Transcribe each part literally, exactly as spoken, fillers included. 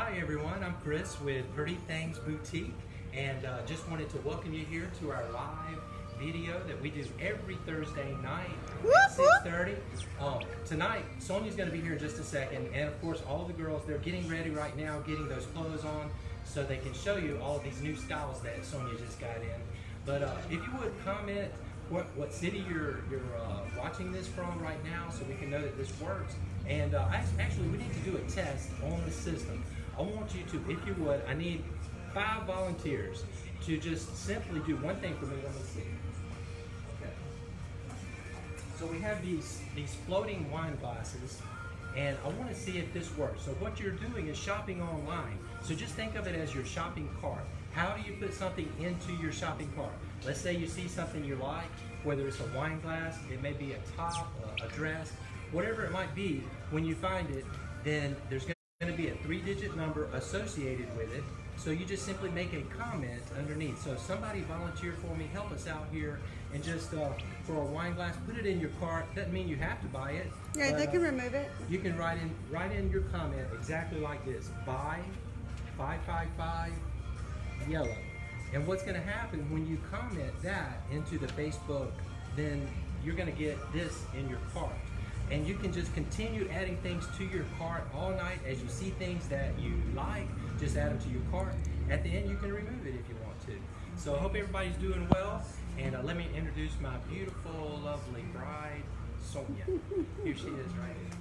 Hi everyone, I'm Chris with Purdy Thangz Boutique, and uh, just wanted to welcome you here to our live video that we do every Thursday night at six thirty. Um, tonight, Sonia's going to be here in just a second, and of course all the girls, they're getting ready right now, getting those clothes on, so they can show you all of these new styles that Sonia just got in. But uh, if you would comment what, what city you're, you're uh, watching this from right now, so we can know that this works. And uh, actually, we need to do a test on the system. I want you to, if you would, I need five volunteers to just simply do one thing for me. Let me see. Okay. So we have these, these floating wine glasses, and I want to see if this works. So what you're doing is shopping online. So just think of it as your shopping cart. How do you put something into your shopping cart? Let's say you see something you like, whether it's a wine glass, it may be a top, a, a dress, whatever it might be. When you find it, then there's going to be a three-digit number associated with it. So you just simply make a comment underneath. So if somebody volunteer for me, help us out here, and just uh, for a wine glass, put it in your cart. Doesn't mean you have to buy it. Yeah, but, they can uh, remove it. You can write in write in your comment exactly like this: buy five five five yellow. And what's going to happen when you comment that into the Facebook, then you're going to get this in your cart. And you can just continue adding things to your cart all night. As you see things that you like, just add them to your cart. At the end, you can remove it if you want to. So I hope everybody's doing well. And uh, let me introduce my beautiful, lovely bride, Sonia. Here she is right here.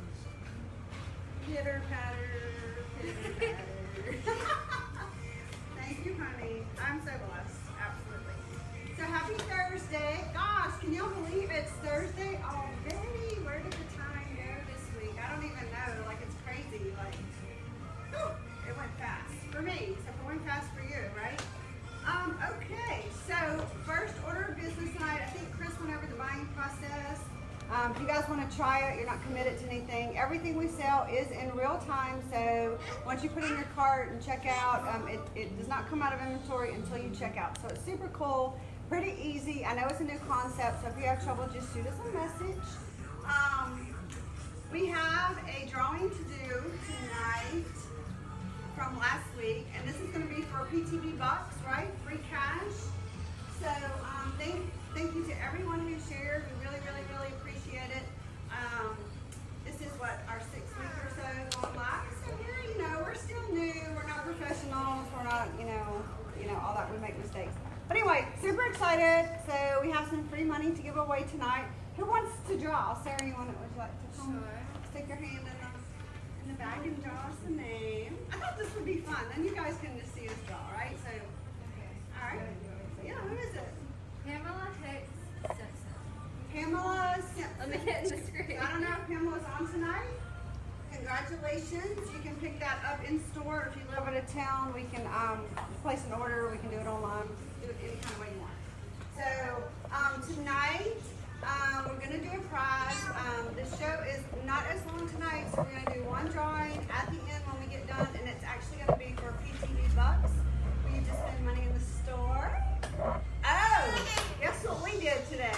Pitter patter, pitter patter. Thank you, honey. I'm so blessed, absolutely. So happy Thursday. Gosh, can y'all believe it's Thursday already? Where did the time go this week? I don't even know. Like, it's crazy. Like, whew, it went fast for me. So it went fast for you, right? Um, okay, so first order of business tonight. I think Chris went over the buying process. Um, if you guys want to try it, you're not committed to anything. Everything we sell is in real time, so once you put in your cart and check out, um, it, it does not come out of inventory until you check out. So it's super cool, pretty easy. I know it's a new concept, so if you have trouble, just shoot us a message. Um, we have a drawing to do tonight from last week, and this is going to be for P T V bucks, right? Free cash. So um, thank, thank you to everyone who shared. We really, really, really appreciate it. Um, this is what, our sixth week or so going live. So we're, you know, we're still new. We're not professionals. We're not, you know, you know, all that. We make mistakes. But anyway, super excited. So we have some free money to give away tonight. Who wants to draw? Sarah, you want to, would you like to come? Sure. Stick your hand in the, in the bag and draw us a name. I thought this would be fun. Then you guys can just see us draw, right? So, okay. All right. Yeah, who is it? Pamela Hicks Simpson. Pamela Simpson. Let me hit the screen. I don't know if Pamela's on tonight. Congratulations. You can pick that up in store. If you live out of town, we can um, place an order. We can do it online. Do it any kind of way you want. So um, tonight, um, we're going to do a prize. Um, the show is not as long tonight, so we're going to do one drawing at the end when we get done, and it's actually going to be for P T V bucks. We just spend money in the store. Oh, guess what we did today?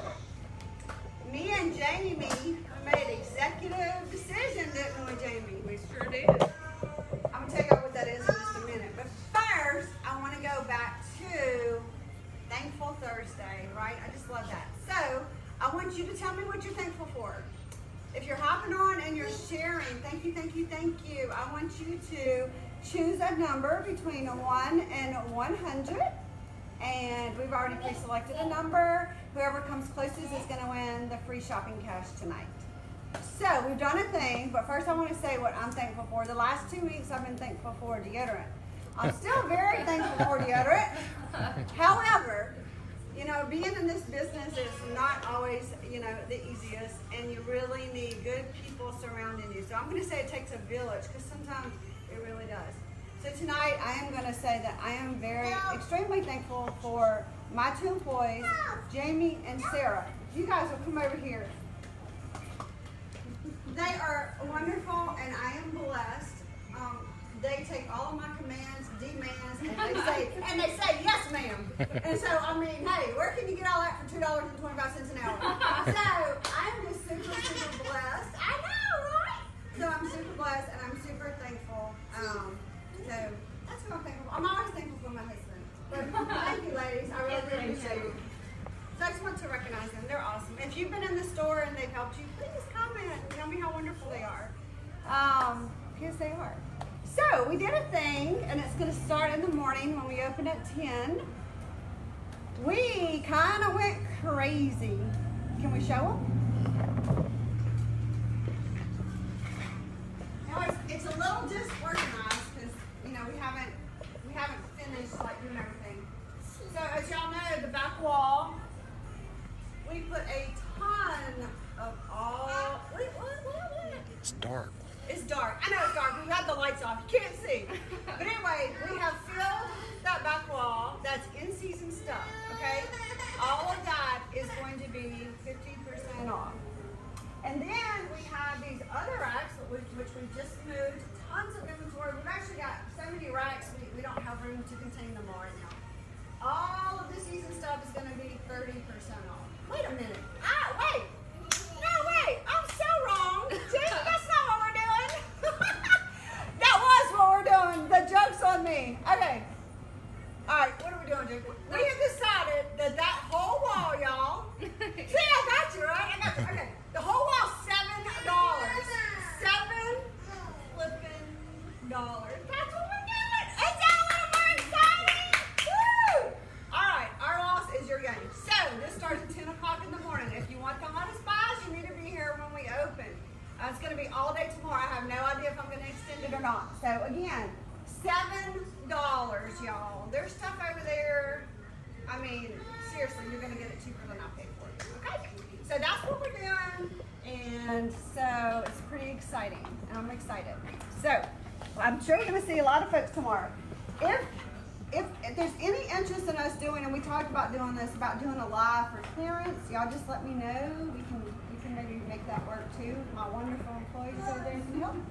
Me and Jamie made an executive decision, didn't we, Jamie? We sure did. I'm going to tell you what that is in just a minute. But first, I want to go back to Thankful Thursday, right? I just love that. So, I want you to tell me what you're thankful for. If you're hopping on and you're sharing, thank you, thank you, thank you. I want you to choose a number between one and one hundred. And we've already pre-selected a number. Whoever comes closest is going to win the free shopping cash tonight. So we've done a thing, but first I want to say what I'm thankful for. The last two weeks I've been thankful for deodorant. I'm still very thankful for deodorant. However, you know, being in this business is not always, you know, the easiest, and you really need good people surrounding you. So I'm going to say it takes a village, because sometimes it really does. So tonight, I am going to say that I am very, extremely thankful for my two employees, Jamie and Sarah. You guys will come over here. They are wonderful, and I am blessed. Um, they take all of my commands, demands, and they say, and they say, yes, ma'am. And so, I mean, hey, where can you get all that for two dollars and twenty-five cents an hour? So, I'm just super, super blessed. I know, right? So I'm super blessed, and I'm super thankful. Um, start. So we did a thing, and it's going to start in the morning when we open at ten. We kind of went crazy. Can we show them? Now it's, it's a little disorganized because you know we haven't we haven't finished like doing everything. So as y'all know, the back wall, we put a ton of all. Wait, what, what, what? It's dark. It's dark. I know it's dark. We have the lights off. You can't see. But anyway, we have filled that back wall. That's in-season stuff, okay? All of that is going to be fifty percent off. And then we have these other racks, which, which we just moved. Tons of inventory. We've actually got so many racks, we, we don't have room to contain them all right now. All of the season stuff is going to be thirty percent off. Wait a minute. Ah, wait. No, wait. I'm so wrong. Jake, that's not what we're doing. That was what we're doing. The joke's on me. Okay. All right, what are we doing, Jake? We have decided that that whole wall, y'all. See, I got you, right? I got you. Okay. The whole wall, seven dollars. Seven flipping dollars. That's what we're doing. Is that a little more exciting? Woo! All right, our loss is your game. So this starts at ten o'clock in the morning. If you want the hottest buys, you need to be here when we open. Uh, it's going to be all day tomorrow. I have no idea if I'm going to extend it or not. So again, seven dollars, y'all. There's stuff over there. I mean, seriously, you're going to get it cheaper than I paid for it. Okay? So that's what we're doing. And so it's pretty exciting. And I'm excited. So I'm sure you're going to see a lot of folks tomorrow. If If, if there's any interest in us doing, and we talked about doing this, about doing a live for clearance, y'all just let me know. We can we can maybe make that work too. My wonderful employees over there can help.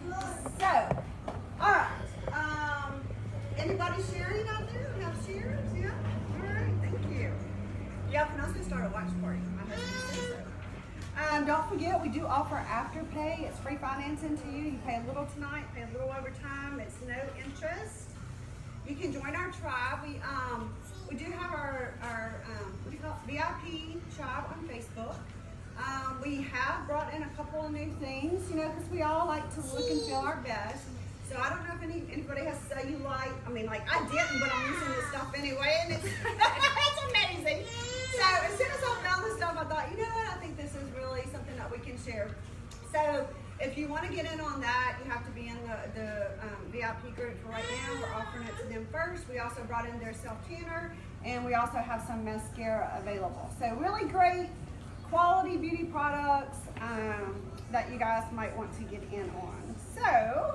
So, all right. Um, anybody sharing out there? Have shares? Yeah. All right. Thank you. Yeah, and I was gonna start a watch party. My husband said so. Um, don't forget, we do offer afterpay. It's free financing to you. You pay a little tonight, pay a little over time. It's no interest. You can join our tribe. We um we do have our our um, what do you call it? V I P tribe on Facebook. Um, we have brought in a couple of new things, you know, because we all like to look and feel our best. So I don't know if any anybody has cellulite. I mean, like I didn't, but I'm using this stuff anyway, and it's it's amazing. So as soon as I found this stuff, I thought, you know what? I think this is really something that we can share. So if you want to get in on that, you have to be in the, the um, V I P group for right now. We're offering it to them first. We also brought in their self-tanner, and we also have some mascara available. So really great quality beauty products um, that you guys might want to get in on. So,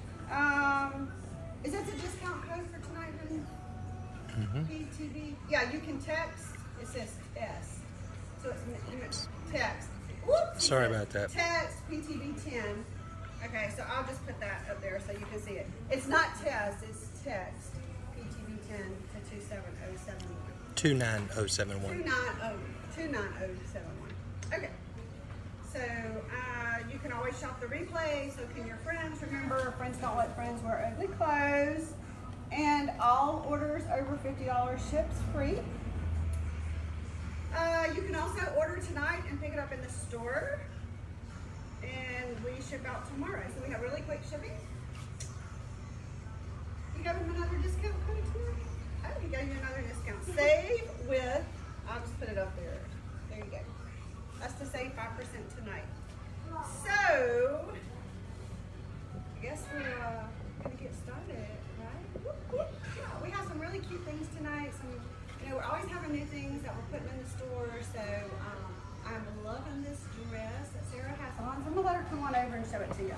um, is that the discount code for tonight, honey? Mm-hmm. P T B? Yeah, you can text. It says S. So it's text. Whoops, Sorry about that. Text P T B ten. Okay, so I'll just put that up there so you can see it. It's not test, it's text P T B ten to two seven zero seven one. two nine zero seven one. two nine zero seven one. Okay. So uh, you can always shop the replay. So can your friends. Remember, friends don't let friends wear ugly clothes. And all orders over fifty dollars ships free. Uh, you can also order tonight and pick it up in the store. And we ship out tomorrow. So we have really quick shipping. You got him another discount code too? Oh, he gave you another discount. Save with, I'll just put it up there. There you go. That's to save five percent tonight. So, I guess we're uh, going to get started, right? Whoop, whoop. Yeah, we have some really cute things tonight. Some, you know, we're always having new things that we're putting in the store. So, um, I'm loving this dress that Sarah has on. So I'm going to let her come on over and show it to you.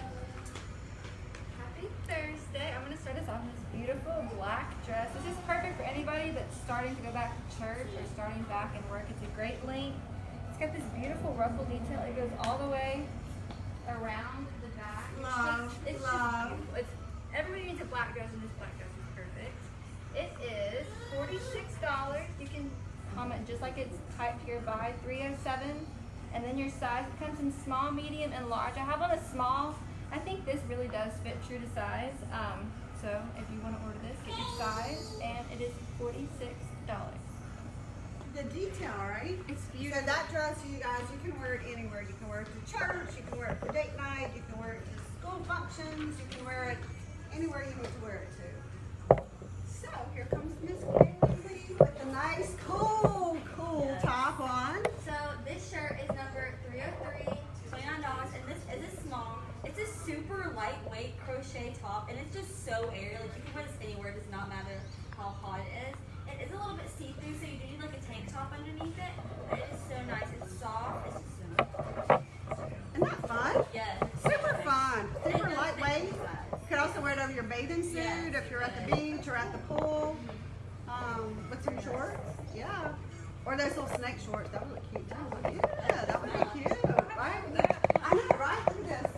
Happy Thursday. I'm going to start us off in this beautiful black dress. This is perfect for anybody that's starting to go back to church or starting back in work. It's a great length. It's got this beautiful ruffle detail. It goes all the way around the back. Love, it's just, it's love. Just beautiful. It's, everybody needs a black dress, and this black dress is perfect. It is forty-six dollars. You can comment just like it's typed here by three oh seven. And then your size comes in small, medium, and large. I have on a small. I think this really does fit true to size. Um, so if you want to order this, get your size, and it is forty-six dollars. The detail, right? It's So beautiful. that dress, you guys, you can wear it anywhere. You can wear it to church, you can wear it for date night, you can wear it to school function. options. You can wear it anywhere you need to wear it to. So here comes Miss Kaylee with the nice, cool, cool Yes. top on. So this shirt is number three oh three, twenty-nine dollars, and this is a small. It's a super lightweight crochet top, and it's just so airy. Like you can wear this anywhere, it does not matter how hot it is. It is a little bit see-through, so you do need like a tank top underneath it. But it is so nice. It's soft. It's just so nice. Isn't that fun? Yes. it's so Super nice. fun. And it Super does fit lightweight. you guys. You could also wear it over your bathing suit Yes. if you're at the beach or at the pool. Um, with some shorts. Yeah. Or those little snake shorts. That would look cute too. Yeah, that would be cute. Right? I know, right? Look at this.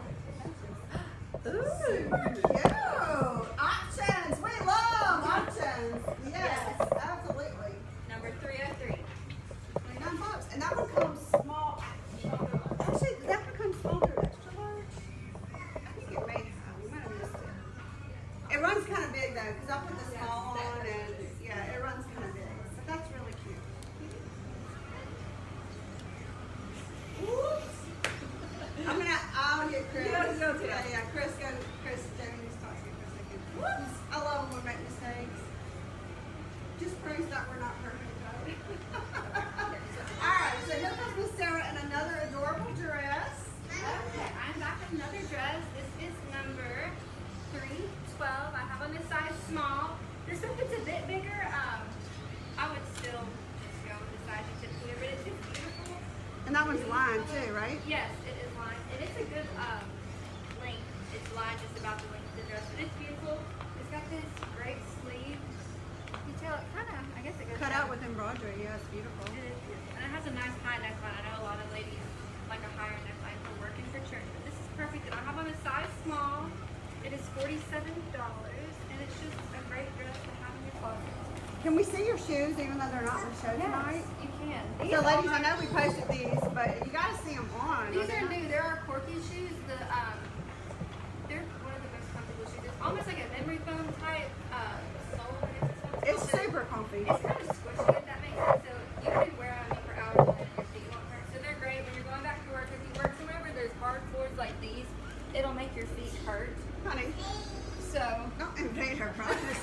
Ooh, cute. Options. We love options. Yes, Yes. absolutely. Number three oh three. twenty-nine bucks. And that one comes small. Actually, that one comes small through extra large. I think it may have. We might have missed it. It runs kind of big though, because I put the small on and yeah, it runs kind of big. So that's really cute. Whoops. I'm gonna, I'll get Chris. Yeah, go to yeah, it. yeah, Chris, go, Chris, Jamie's talking for a second. Whoops. I love when we make mistakes. Just proves that we're not perfect, though. Alright, so here comes Miss Sarah in another adorable dress. Okay, I'm back with another dress. This is number three twelve. I have on the size small. This one fits a bit bigger. Um, I would still just go with the size you typically wear, but it's just beautiful. And that one's lined too, right? Yes, it is lined, and it's a good um, length. It's lined just about the length of the dress, but it's beautiful. It's got this great sleeve detail. It kind of, I guess it goes Cut down. out with embroidery, yeah, it's beautiful. It is beautiful. And it has a nice high neckline. I know a lot of ladies like a higher neckline for working for church, but this is perfect. And I have on a size small. It is forty-seven dollars, and it's just a great dress to have in your closet. Can we see your shoes even though they're not on the show tonight? you can. So ladies, I know we posted these, but you gotta see them on. These are new. There are Corky shoes. The um, they're one of the most comfortable shoes. It's almost like a memory foam type uh, sole. I guess it's what It's it's called. super comfy. It's kind of squishy, if that makes sense. So you can wear them for hours on end and your feet won't hurt. So they're great when you're going back to work. If you work somewhere where there's hard floors like these, it'll make your feet hurt. Honey, So, don't invade her privacy.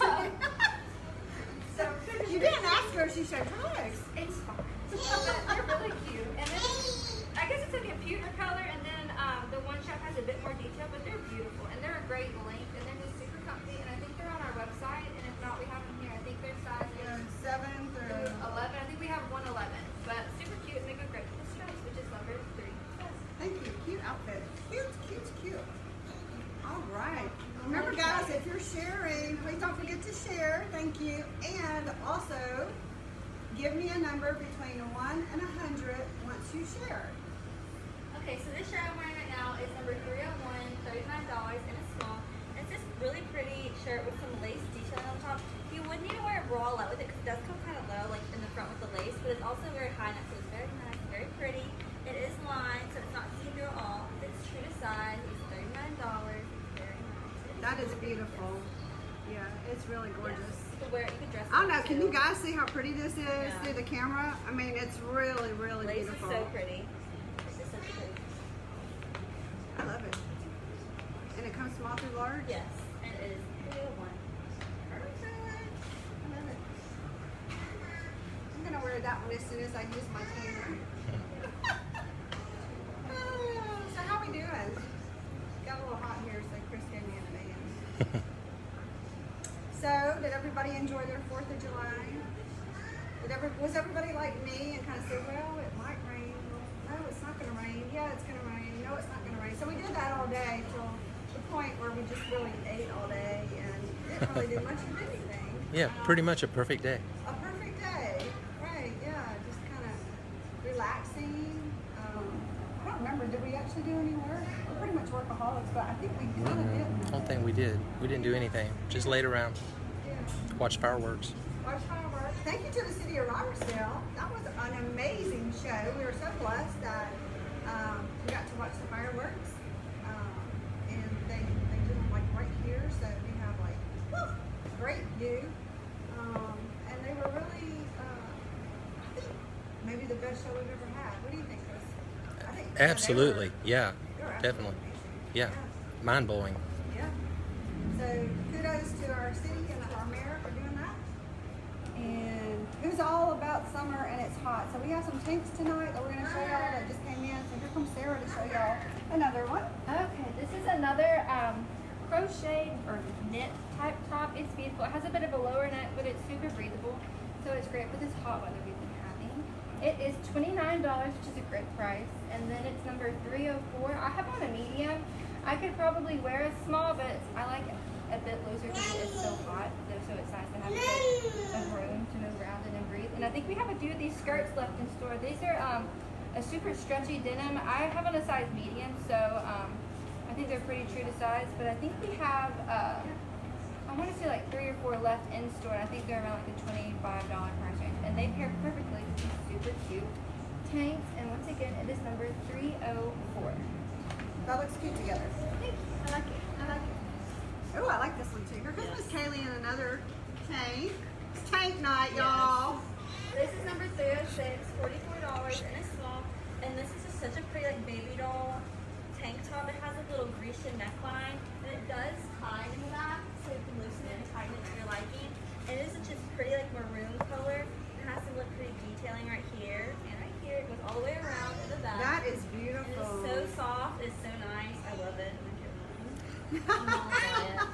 so You didn't ask her if she showed her legs. it's fine. But they're really cute. And then I guess it's a computer color, and then um, the one shop has a bit more detail, but they're beautiful and they're a great length, and they're just super comfy. And I think they're on our website, and if not, we have them here. I think their size is Seven through. eleven. I think we have one eleven, but super cute and they go great with the stripes, which is number three. Thank you. Cute outfit. Cute, cute, cute. All right. Remember, guys, if you're sharing, please don't forget to share. Thank you. And also, give me a number between one and a hundred once you share. Okay, so this shirt I'm wearing right now is number three oh one, thirty-nine dollars, and it's small. And it's this really pretty shirt with some lace detailing on top. You would need to wear a bralette with it because it does come kind of low, like in the front with the lace, but it's also very high neck, so it's very nice, very pretty. It is lined, so it's not see-through at all. It's true to size. It's thirty-nine dollars. It's very nice. That is beautiful. Yeah, it's really gorgeous. Yes, you could wear it. You could dress it I don't know. up, Can too. you guys see how pretty this is Yeah. through the camera? I mean, it's really, really Lace beautiful. is so pretty. It's just such pretty. I love it. And it comes small through large? Yes, and it is three oh one. Perfect. I love it. I'm going to wear that one as soon as I use my camera. Oh, so how we doing? Got a little hot here, so Chris gave me a fan. So, did everybody enjoy their fourth of July? Did ever, was everybody like me and kind of said, well, it might rain. No, it's not going to rain. Yeah, it's going to rain. No, it's not going to rain. So we did that all day till the point where we just really ate all day and didn't really do much of anything. Yeah, Um, pretty much a perfect day. A perfect day. Right, yeah. Just kind of relaxing. Um, I don't remember. Did we actually do any work? We're pretty much workaholics, but I think we kind of did. I don't think we did. We didn't do anything. Just laid around, Yeah. watched fireworks. Watch fireworks. Thank you to the city of Robertsdale. That was an amazing show. We were so blessed that um, we got to watch the fireworks. Um, and they, they do them like right here, so we have like whew, great view. Um, and they were really, uh, I think, maybe the best show we've ever had. What do you think, Chris? I think, yeah, they Absolutely. were- Yeah, they were absolutely definitely. amazing. Yeah. mind blowing. Yeah. So kudos to our city and our mayor for doing that. And who's all about summer and it's hot. So we have some tanks tonight that we're going to show y'all that just came in. So here comes Sarah to show y'all another one. Okay, this is another um, crochet or knit type top. It's beautiful. It has a bit of a lower neck, but it's super breathable. So it's great for this hot weather we've been having. It is twenty-nine dollars, which is a great price. And then it's number three oh four. I have on a medium. I could probably wear a small, but I like it a bit looser because it is so hot. So it's nice to have a bit of room to move around in and breathe. And I think we have a few of these skirts left in store. These are um, a super stretchy denim. I have on a size medium, so um, I think they're pretty true to size. But I think we have, uh, I want to say like three or four left in store. And I think they're around like the twenty-five dollar price range. And they pair perfectly with these super cute tanks. And once again, it is number three oh four. That looks cute together. Thank you. I like it. I like it. Oh, I like this one too. Here comes Miss Kaylee in another tank. It's tank night, y'all. This is number three oh six, forty-four dollars, and it's small. And this is just such a pretty like baby doll tank top. It has a little Grecian neckline, and it does tie in the back, so you can loosen it and tighten it to your liking. And it is just pretty like maroon color. It has some like pretty detailing right here and right here. It goes all the way around to the back. That is It beautiful. is so soft. It's so nice. I love it. I'm Mom, it.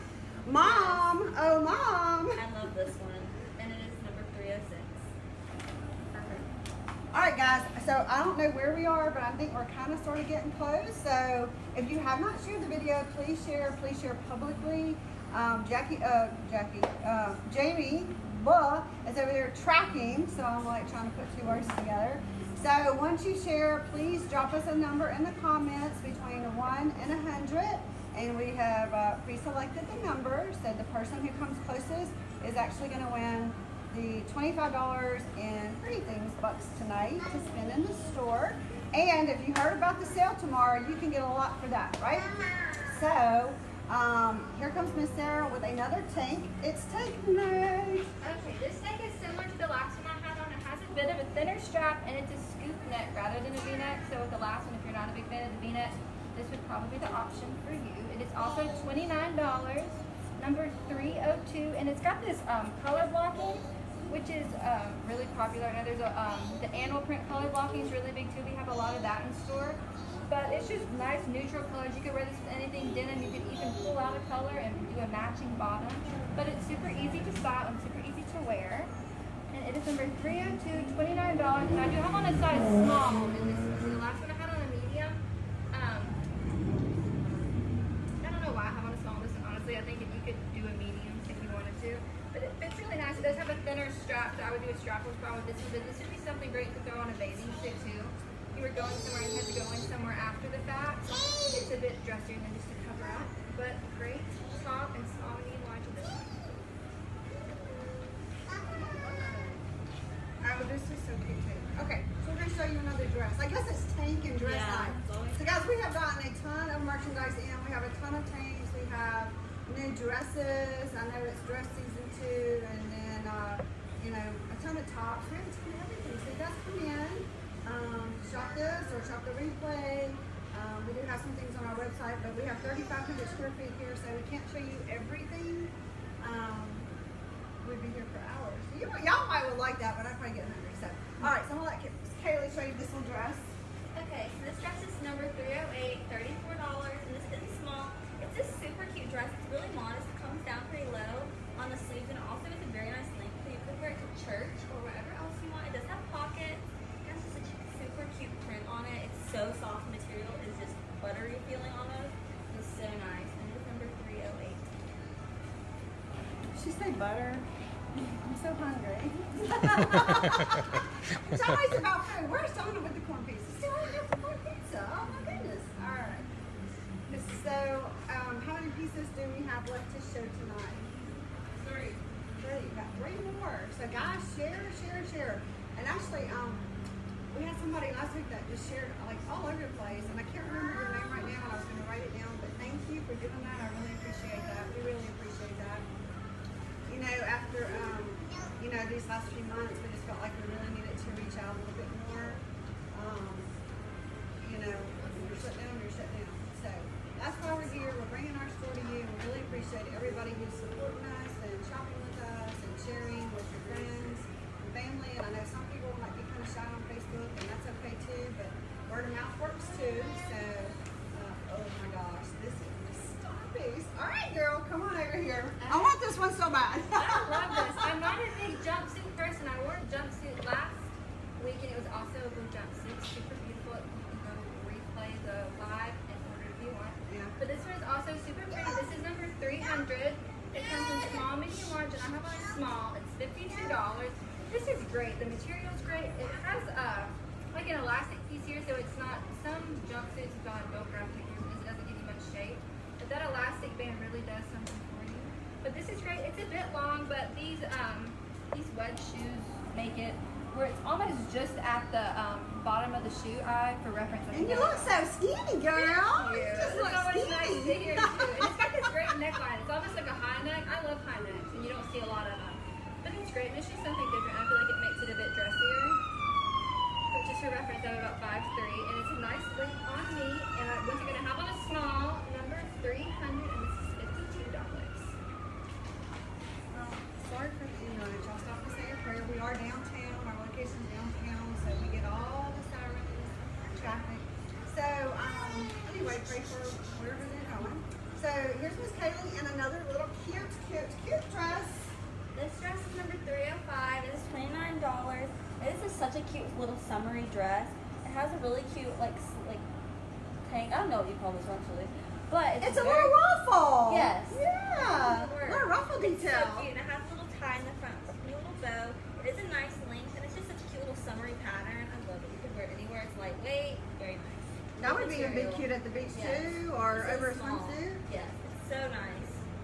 Mom, oh mom. I love this one, and it is number three oh six. Perfect. All right, guys. So I don't know where we are, but I think we're kind of sort of getting close. So if you have not shared the video, please share. Please share publicly. Um, Jackie, uh, Jackie, uh, Jamie, blah, is over there tracking. So I'm like trying to put two words together. So once you share, please drop us a number in the comments between a one and a hundred. And we have uh, pre-selected the number, so the person who comes closest is actually going to win the twenty-five dollars in Pretty Things bucks tonight to spend in the store. And if you heard about the sale tomorrow, you can get a lot for that, right? So um, here comes Miss Sarah with another tank. It's tank night. Okay, this tank is similar to the last one I had on. It has a bit of a thinner strap and it's a scoop neck rather than a V-neck. So with the last one, if you're not a big fan of the V-neck, this would probably be the option for you. It is also twenty-nine dollars, number three oh two, and it's got this um, color blocking, which is um, really popular. Now there's a, um, the animal print color blocking is really big too. We have a lot of that in store. But it's just nice neutral colors. You could wear this with anything denim. You could even pull out a color and do a matching bottom. But it's super easy to style and super easy to wear. And it is number three oh two, twenty-nine dollars. And I do have on a size small in this. So the last one I had on a medium. Um, I don't know why I have on a small. This one, honestly, I think if you could do a medium if you wanted to. But it fits really nice. It does have a thinner strap, so I would do a strapless bra with this one. But this would be something great to throw on a bathing suit too. You were going somewhere and you had to go in somewhere after the fact. It's a bit dressier than just to cover up, but great top and small medium large of this. Oh, this is so cute too. Okay, so we're gonna show you another dress. I guess it's tank and dress Yeah, night. it's always So guys, we have gotten a ton of merchandise in. We have a ton of tanks. We have new dresses. I know it's dress season two, and then uh, you know, a ton of tops. We have a ton of everything. So you guys come in, um, shop this or shop the replay. Um, we do have some things on our website, but we have thirty-five hundred square feet here, so we can't show you everything. Um, we'd be here for hours. You, y'all might would like that, but I'd probably get hungry. So, all right, so I'm gonna let Kaylee show you this little dress. Okay, so this dress is number three oh eight, thirty-four dollars, and this is small. It's a super cute dress. It's really modest. It comes down pretty low on the sleeves, and also it's a very nice length, so you could wear it to church or wherever else you want. It does have pockets. It has just a super cute print on it. It's so soft material. It's just buttery feeling almost. It's so nice, and it's number three oh eight. She say butter. I'm so hungry. It's always about food. Where's Donna with the corn pizza? Still haven't got the corn pizza. Oh my goodness. All right. So, um, how many pieces do we have left to show tonight? Three. Three. We've got three more. So guys, share, share, share. And actually, um, we had somebody last week that just shared like all over the place, and I can't remember your name right now, and I was going to write it down. But thank you for doing that. I really appreciate that. We really appreciate that. You know, after um, you know, these last few months, we just felt like we really needed to reach out a little bit more. Um, you know, when you're shut down, you're shut down. So that's why we're here. We're bringing All right, girl, come on over here. I want this one so bad. I love this. I'm not a big jumpsuit person. I wore a jumpsuit last week and it was also a blue jumpsuit. Super beautiful. You can go replay the live and order if you want. Yeah. But this one is also super pretty. This is number three hundred. It comes in small, medium, large, and I have on a small. It's fifty-two dollars. This is great. The material is great. It has uh, like an elastic piece here, so it's not, some jumpsuits have gone Velcro because it doesn't give you much shape. But that elastic band really does something for you. But this is great. It's a bit long, but these um, these wedge shoes make it where it's almost just at the um, bottom of the shoe eye for reference. And you look so skinny, girl. Thank you. You just It's look always nice to skinny. hear too. And it's got this great neckline. It's almost like a high neck. I love high necks, and you don't see a lot of them. But it's great. And it's just something different. I feel like it makes it a bit dressier. But just for reference, I'm about five three, and it's a nice length on me. And I, what you're gonna have on a small, number three hundred, and this is fifty-two dollars. Well, sorry for the image. I'll stop to say a prayer. We are downtown. Our location's downtown, so we get all the sirens, traffic. So, um, anyway, pray for wherever they're going. So, here's Miss Kaylee in another little cute, cute, cute dress. This dress is number three oh five. It is twenty-nine dollars. This is such a cute little summery dress. It has a really cute, like, s- like, hang. I don't know what you call this actually, but it's, It's a very, little ruffle. Yes. Yeah. Word. Little ruffle It's so detail. cute. And it has a little tie in the front, a cute little bow. It is a nice length, and it's just such a cute little summery pattern. I love it. You can wear it anywhere. It's lightweight, very nice. That would be a big Material. cute at the beach Yes. too, or It's over a small. swimsuit. Yes, it's so nice.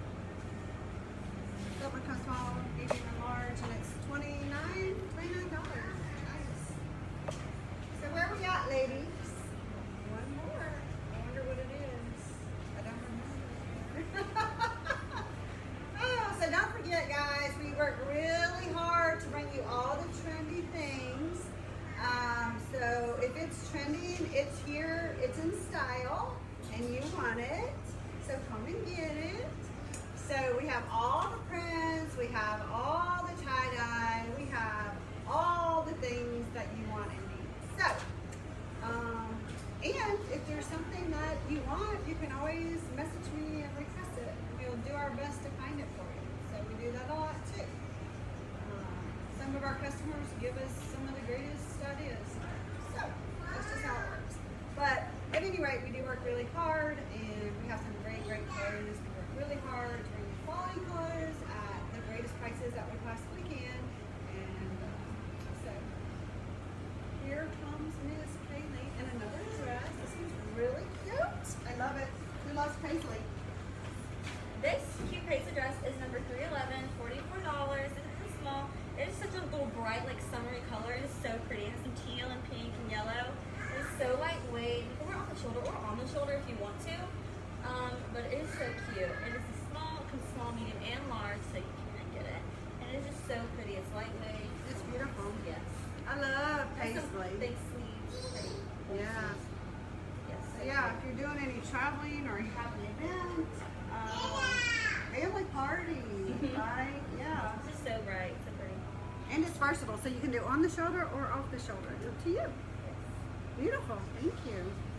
That one comes small, medium, and large, and it's twenty-nine, twenty-nine dollars. Nice. So where we at, ladies? One more. I wonder what it is. I don't remember. Oh, so don't forget, guys, we work really hard to bring you all the trendy things. Um, so if it's trending, it's here, it's in style, and you want it. So come and get it. So we have all the prints, we have all the tie-dye, we have all the things that you want and need. So, um, and if there's something that you want, you can always message me and request it. We'll do our best to find it for you. So we do that a lot too. Um, some of our customers give us some of the greatest ideas. So that's just how it works. But at any rate, we do work really hard, and we have some great, great clothes. We work really hard to bring you quality clothes at the greatest prices that we possibly can. And uh, so here comes Miss Kaylee in another dress. This is really cute. I love it. Who loves Paisley? This cute paisley dress is number three eleven, forty-four dollars. It is small. It is such a little bright, like summery color. It is so pretty. It has some teal and pink and yellow. It is so lightweight. You can wear it off the shoulder or on the shoulder if you want to. Um, but it is so cute. It is a small, it comes small, medium, and large, so you can get it. And it is just so pretty. It's lightweight. It's beautiful. Yes. I love It has some Paisley. big sleeves. Pretty. Yeah. Yes. So yeah, if you're doing any traveling or you have an event, um, family party, right? Yeah. It's just so bright. So pretty. And it's versatile, so you can do on the shoulder or off the shoulder. It's up to you. Beautiful. Thank you.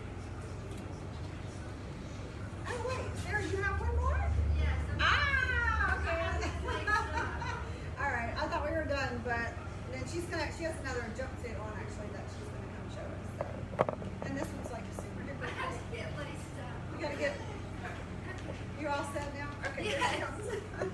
Oh wait, Sarah, you have one more? Yes. Ah, okay. All right, I thought we were done, but then she's gonna. She has another jumpsuit on actually that she's gonna come show us. So, and this one's like super duper. I have to get Buddy stuff. We gotta get. You all set now? Okay. here she Yes. comes.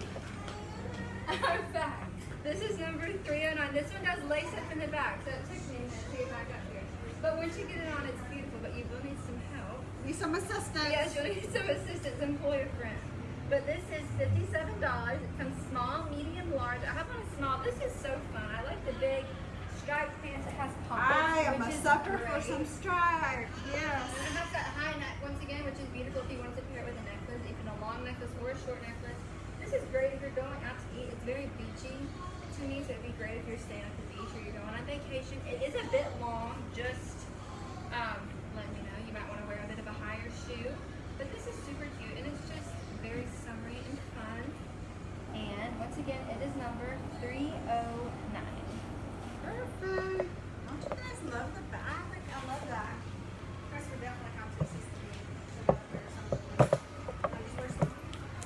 I'm back. This is number three oh nine. This one does lace up in the back, so it took me a minute to get back up here. But once you get it on, it's beautiful, but you will need some help. Need some assistance. Yes, you'll need some assistance, employer friend. But this is fifty-seven dollars. It comes small, medium, large. I have on a small. This is so fun. I like the big striped pants. It has pockets, I am a which is sucker for great. some stripes. Yes. And it has that high neck once again, which is beautiful if you want to pair it with a necklace, even a long necklace or a short necklace. This is great if you're going out to eat. It's very beachy to me, so it'd be great if you're staying at the beach or you're going on vacation. It is a bit long, just um, letting you know. You might want to wear a bit of a higher shoe. But this is super cute, and it's just very summery and fun. And once again, it is number three oh nine. Perfect. Don't you guys love the back? I love that. Of course, we're definitely competitions to be. I just wear some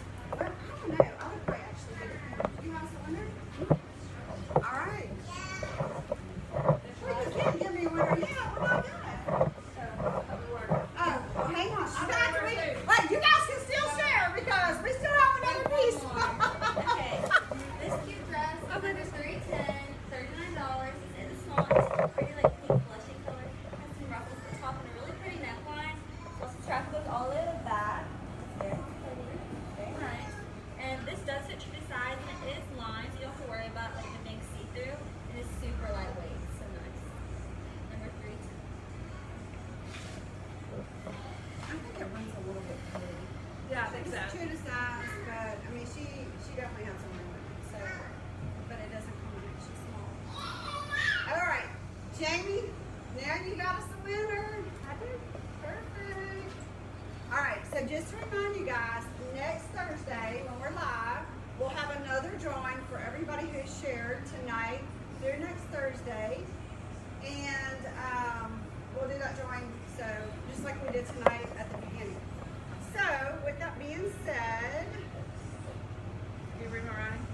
was true to size, but I mean, she she definitely had some room. So, but it doesn't come in. She's small. All right, Jamie. Now you got us a winner. I did. Perfect. All right. So just to remind you guys, next Thursday when we're live, we'll have another drawing for everybody who's shared tonight through next Thursday, and um, we'll do that drawing. So just like we did tonight at the beginning. So with that being said, you read my writing?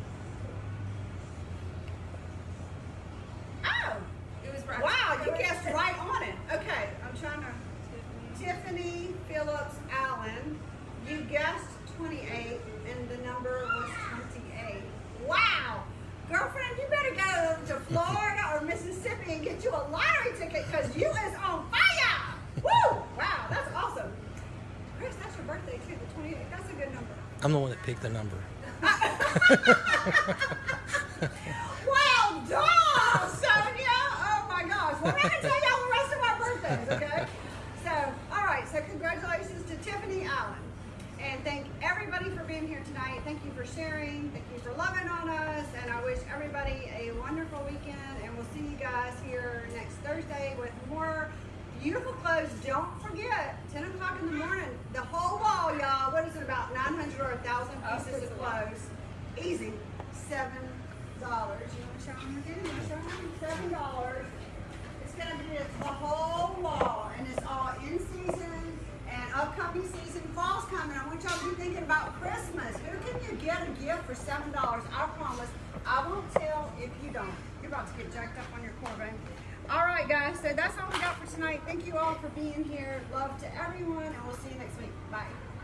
Oh, It was right. wow, you guessed right on it. Okay, I'm trying to. Tiffany Phillips Allen, you guessed twenty-eight, and the number was twenty-eight. Wow, girlfriend, you better go to Florida or Mississippi and get you a lottery ticket because you is on fire. Woo! Wow, that's awesome. Chris, that's your birthday too, the twenty-eight. That's a good number. I'm the one that picked the number. Well done, Sonia. Oh my gosh. Well, I'm not going to tell y'all the rest of my birthdays, okay? So, all right. So, congratulations to Tiffany Allen. And thank everybody for being here tonight. Thank you for sharing. Thank you for loving on us. And I wish everybody a wonderful weekend. And we'll see you guys here next Thursday with more beautiful clothes. Don't forget, ten o'clock in the morning, the whole wall, y'all. What is it, about nine hundred or one thousand pieces of clothes? Easy. seven dollars. You want to show them again? You want to show them? seven dollars. It's going to be the whole wall. And it's all in season and upcoming season. Fall's coming. I want y'all to be thinking about Christmas. Who can you get a gift for seven dollars? I promise. I won't tell if you don't. You're about to get jacked up on your Corvette. All right, guys. So that's all we got for tonight. Thank you all for being here. Love to everyone. And we'll see you next week. Bye.